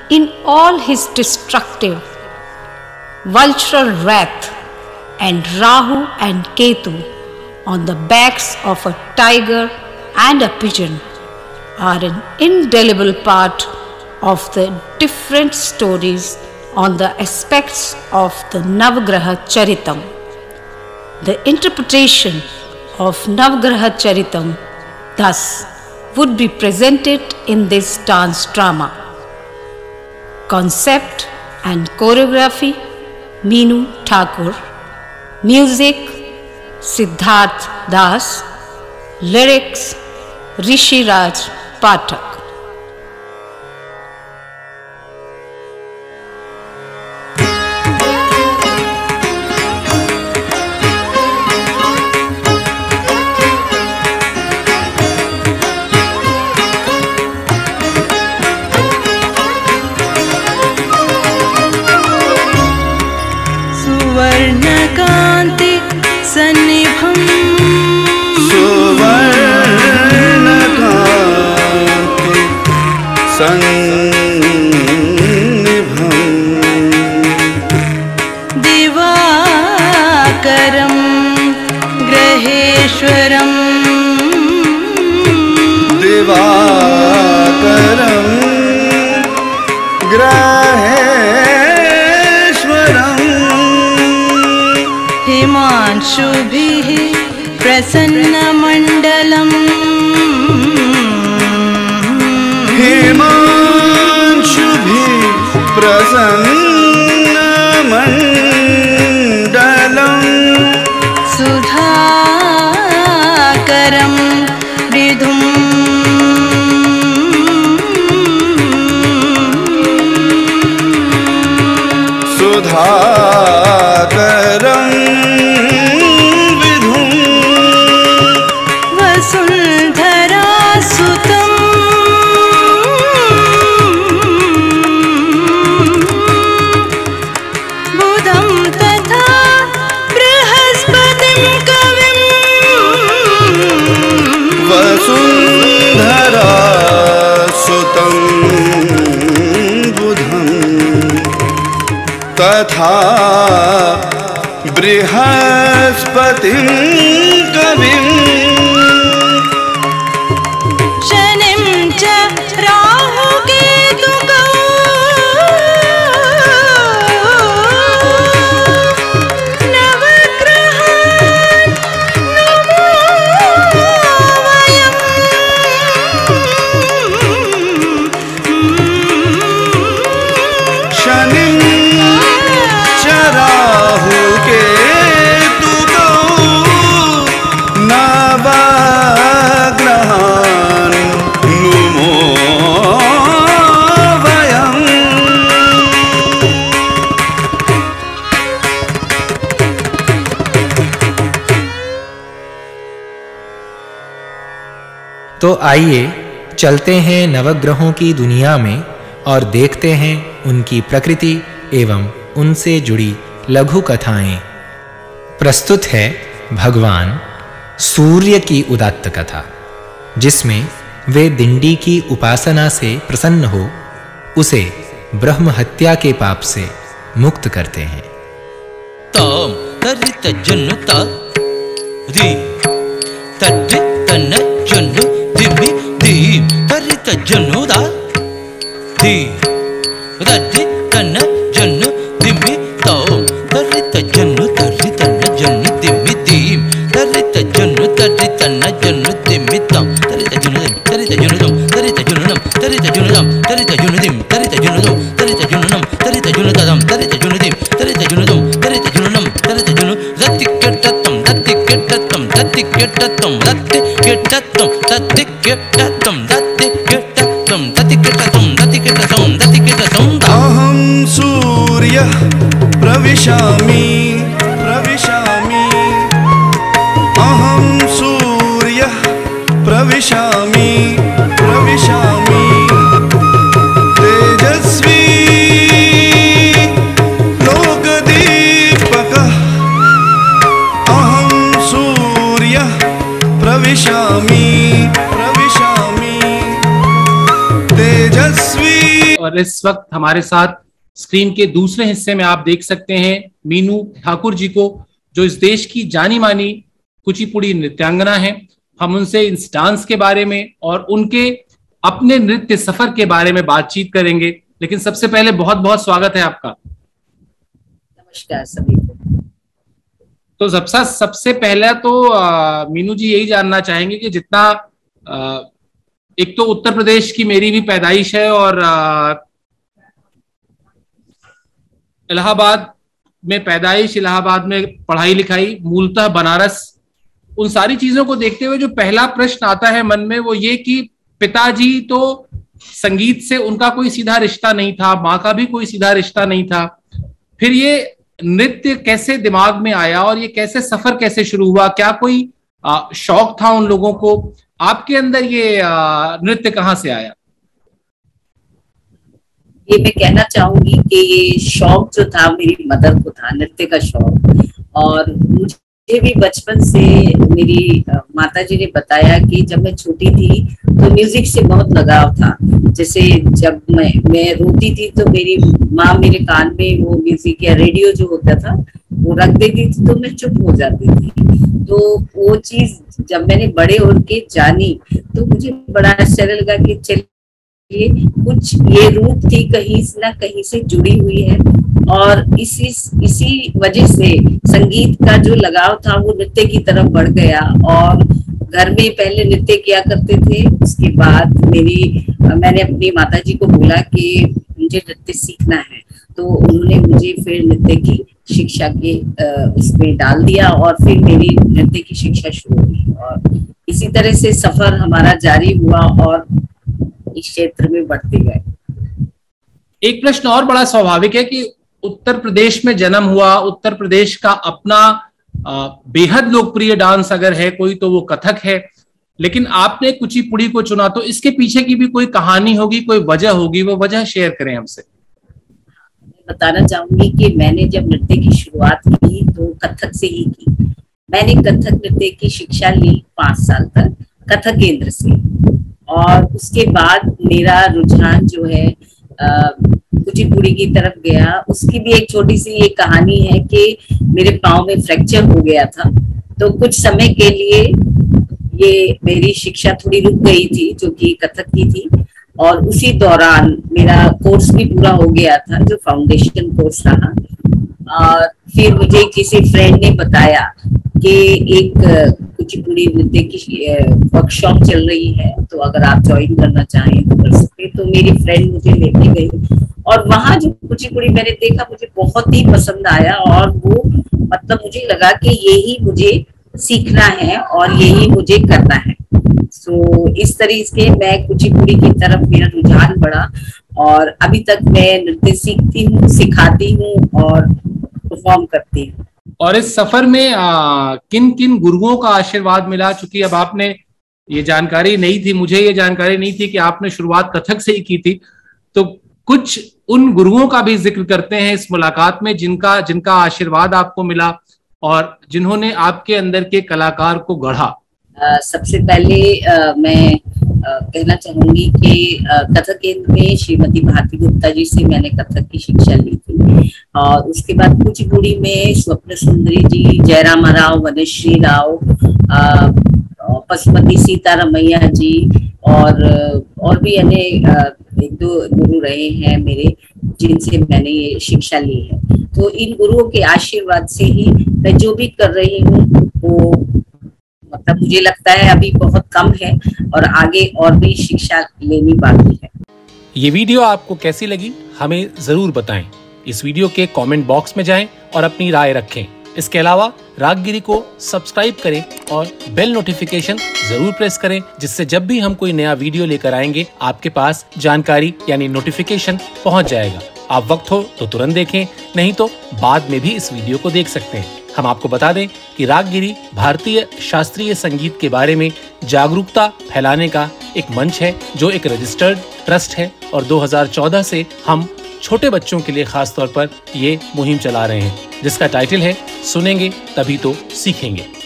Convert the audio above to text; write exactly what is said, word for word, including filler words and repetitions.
in all his destructive, vultural wrath, and Rahu and Ketu on the backs of a tiger and a pigeon are an indelible part of the different stories on the aspects of the Navagraha Charitam. The interpretation of Navagraha Charitam thus would be presented in this dance drama. Concept and choreography Meenu Thakur. Music Siddharth Das. Lyrics Rishi Raj Pathak. सुवर्णकान्ति सन्निभं सुवर्णकान्ति सन्निभं दिवाकरं ग्रहेश्वरं दिवाकरं ग्रहेश्वरं हिमांशुभिः प्रसन्नमण्डलम् हिमांशुभिः प्रसन्नमण्डलम् सुधाकरं विधुं सुधाकरं विधुं वसुन्धरासुतं बुधं तथा बृहस्पतिं कविं वसुन्धरासुतं बुधं तथा बृहस्पतिं कविं शनिं च राहुकेतुकौ नवग्रहान् नमो वयम् शनिं च राहुकेतुकौ नवग्रहान् नुमो वयम्। तो आइए चलते हैं नवग्रहों की दुनिया में और देखते हैं उनकी प्रकृति एवं उनसे जुड़ी लघु कथाएं। प्रस्तुत है भगवान सूर्य की उदात्त कथा, जिसमें वे दिंडी की उपासना से प्रसन्न हो उसे ब्रह्म हत्या के पाप से मुक्त करते हैं। ताम तरित जनुता दी तरि तन जनु दिमि दीम तरित जनुदा दी तरि तन जनु दिमि ताम तरित जनु तरि तन जनु दिमि दीम तरित जनु तरि तन जनु दिमि ताम तरित जनु तरित जनु तरित जनु तरित जनु तरित जनु दिम तरित जनु तरित जनु तरित जनु तदम तरित जनु दिम तरित जनु तरित जनु तरित जनु रति केटतम रति केटतम रति केटतम रति केटतम रति केटतम रति केटतम रति केटतम रति केटतम रति केटतम अहं सूर्यः प्रविशामि प्रविशामि अहं सूर्यः प्रविशामि प्रविशामि तेजस्वी लोकदीपकः अहं सूर्यः प्रविशामि प्रविशामि और इस वक्त हमारे साथ स्क्रीन के दूसरे हिस्से में आप देख सकते हैं मीनू ठाकुर जी को, जो इस देश की जानी मानी कुचिपुड़ी नृत्यांगना है। हम उनसे इस डांस के बारे में और उनके अपने नृत्य सफर के बारे में बातचीत करेंगे। लेकिन सबसे पहले बहुत बहुत स्वागत है आपका। नमस्कार सभी को। तो सबसे सबसे पहला तो आ, मीनू जी यही जानना चाहेंगे कि जितना आ, एक तो उत्तर प्रदेश की मेरी भी पैदाइश है और इलाहाबाद में पैदाइश, इलाहाबाद में पढ़ाई लिखाई, मूलतः बनारस। उन सारी चीजों को देखते हुए जो पहला प्रश्न आता है मन में वो ये कि पिताजी तो संगीत से उनका कोई सीधा रिश्ता नहीं था, माँ का भी कोई सीधा रिश्ता नहीं था, फिर ये नृत्य कैसे दिमाग में आया और ये कैसे सफर कैसे शुरू हुआ? क्या कोई आ, शौक था उन लोगों को? आपके अंदर ये आ, नृत्य कहाँ से आया? ये मैं कहना चाहूंगी कि ये शौक जो था मेरी मदर को था, नृत्य का शौक। और मुझे भी बचपन से मेरी माताजी ने बताया कि जब मैं छोटी थी तो म्यूजिक से बहुत लगाव था। जैसे जब मैं मैं रोती थी तो मेरी माँ मेरे कान में वो म्यूजिक या रेडियो जो होता था वो रख देती थी तो मैं चुप हो जाती थी। तो वो चीज जब मैंने बड़े होकर के जानी तो मुझे बड़ा आश्चर्य लगा कि चलिए कुछ ये रूट थी कहीं ना कहीं से जुड़ी हुई है। और इसी इसी वजह से संगीत का जो लगाव था वो नृत्य की तरफ बढ़ गया। और घर में पहले नृत्य किया करते थे, उसके बाद मेरी मैंने अपनी माताजी को बोला कि मुझे नृत्य सीखना है, तो उन्होंने मुझे फिर नृत्य की शिक्षा के उसमें डाल दिया और फिर मेरी नृत्य की शिक्षा शुरू हुई। और इसी तरह से सफर हमारा जारी हुआ और इस क्षेत्र में बढ़ते गए। एक प्रश्न और बड़ा स्वाभाविक है कि उत्तर प्रदेश में जन्म हुआ, उत्तर प्रदेश का अपना बेहद लोकप्रिय डांस अगर है कोई तो वो कथक है, लेकिन आपने कुचिपुड़ी को चुना, तो इसके पीछे की भी कोई कहानी होगी, कोई वजह होगी, वो वजह शेयर करें हमसे। बताना चाहूंगी कि मैंने जब नृत्य की शुरुआत की तो कथक से ही की। मैंने कथक नृत्य की शिक्षा ली पांच साल तक कथक केंद्र से। और उसके बाद मेरा रुझान जो है कुचिपुड़ी की तरफ गया। उसकी भी एक छोटी सी एक कहानी है कि मेरे पाँव में फ्रैक्चर हो गया था, तो कुछ समय के लिए ये मेरी शिक्षा थोड़ी रुक गई थी जो कि कथक की थी। और उसी दौरान मेरा कोर्स भी पूरा हो गया था जो फाउंडेशन कोर्स रहा। और फिर मुझे किसी फ्रेंड ने बताया कि एक कुचिपुड़ी नृत्य की वर्कशॉप चल रही है, तो अगर आप ज्वाइन करना चाहें तो कर सकते। तो मेरी फ्रेंड मुझे लेके गई और वहां जो कुचिपुड़ी मैंने देखा मुझे बहुत ही पसंद आया। और वो मतलब मुझे लगा कि यही मुझे सीखना है और यही मुझे करना है। सो so, इस तरह से मैं कुचिपुड़ी की तरफ मेरा रुझान बढ़ा और अभी तक मैं नृत्य सीखती हूँ, सिखाती हूँ और परफॉर्म करती हूँ। और इस सफर में आ, किन किन गुरुओं का आशीर्वाद मिला? चूंकि अब आपने ये जानकारी नहीं थी, मुझे ये जानकारी नहीं थी कि आपने शुरुआत कथक से ही की थी, तो कुछ उन गुरुओं का भी जिक्र करते हैं इस मुलाकात में जिनका जिनका आशीर्वाद आपको मिला और जिन्होंने आपके अंदर के कलाकार को गढ़ा। Uh, सबसे पहले uh, मैं uh, कहना चाहूंगी कि uh, कथक केंद्र में श्रीमती भारती गुप्ता जी से मैंने कथक की शिक्षा ली थी। और उसके बाद कुचिपुड़ी में स्वप्न सुंदरी जी, जयराम राव, वनश्री राव, पशुपति सीतारमैया जी और और भी अन्य एक दो गुरु रहे हैं मेरे जिनसे मैंने ये शिक्षा ली है। तो इन गुरुओं के आशीर्वाद से ही मैं जो भी कर रही हूँ वो मतलब मुझे लगता है अभी बहुत कम है और आगे और भी शिक्षा लेनी बाकी है। ये वीडियो आपको कैसी लगी हमें जरूर बताएं। इस वीडियो के कमेंट बॉक्स में जाएं और अपनी राय रखें। इसके अलावा रागगिरी को सब्सक्राइब करें और बेल नोटिफिकेशन जरूर प्रेस करें, जिससे जब भी हम कोई नया वीडियो लेकर आएंगे आपके पास जानकारी यानी नोटिफिकेशन पहुंच जाएगा। आप वक्त हो तो तुरंत देखें, नहीं तो बाद में भी इस वीडियो को देख सकते हैं। हम आपको बता दें कि रागगिरी भारतीय शास्त्रीय संगीत के बारे में जागरूकता फैलाने का एक मंच है जो एक रजिस्टर्ड ट्रस्ट है और दो हज़ार चौदह से हम छोटे बच्चों के लिए खास तौर पर ये मुहिम चला रहे हैं जिसका टाइटल है सुनेंगे तभी तो सीखेंगे।